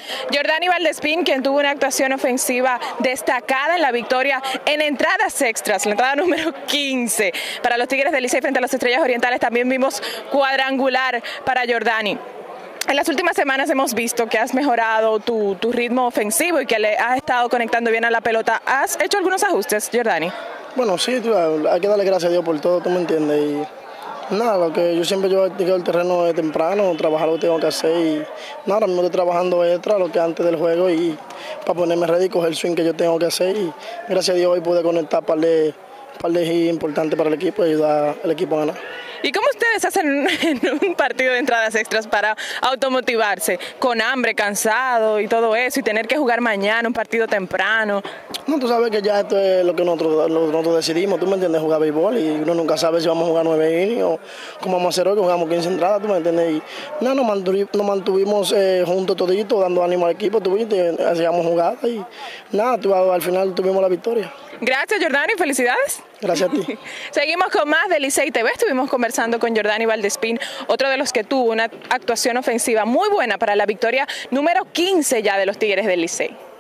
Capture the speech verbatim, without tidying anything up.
Jordani Valdespín, quien tuvo una actuación ofensiva destacada en la victoria en entradas extras, la entrada número quince para los Tigres del Licey frente a las Estrellas Orientales. También vimos cuadrangular para Jordani. En las últimas semanas hemos visto que has mejorado tu, tu ritmo ofensivo y que le has estado conectando bien a la pelota. ¿Has hecho algunos ajustes, Jordani? Bueno, sí, tú, hay que darle gracias a Dios por todo, tú me entiendes. Y nada, lo que yo siempre yo llego al terreno de temprano, trabajar lo que tengo que hacer. Y nada, ahora mismo estoy trabajando extra lo que antes del juego y para ponerme ready y coger el swing que yo tengo que hacer. Y gracias a Dios hoy pude conectar par de, par de hits importantes para el equipo y ayudar al equipo a ganar. ¿Y cómo ustedes hacen en un partido de entradas extras para automotivarse? Con hambre, cansado y todo eso, y tener que jugar mañana un partido temprano. No, tú sabes que ya esto es lo que nosotros, lo, nosotros decidimos, tú me entiendes, jugar béisbol, y uno nunca sabe si vamos a jugar nueve innings o como vamos a hacer hoy, que jugamos quince entradas, tú me entiendes. Y nada, nos mantuvimos, nos mantuvimos eh, juntos toditos, dando ánimo al equipo, tú viste, hacíamos jugadas y nada, tú, al final tuvimos la victoria. Gracias, Jordani, felicidades. Gracias a ti. Seguimos con más de Licey T V. Estuvimos conversando con Jordani Valdespín, otro de los que tuvo una actuación ofensiva muy buena para la victoria número quince ya de los Tigres del Licey.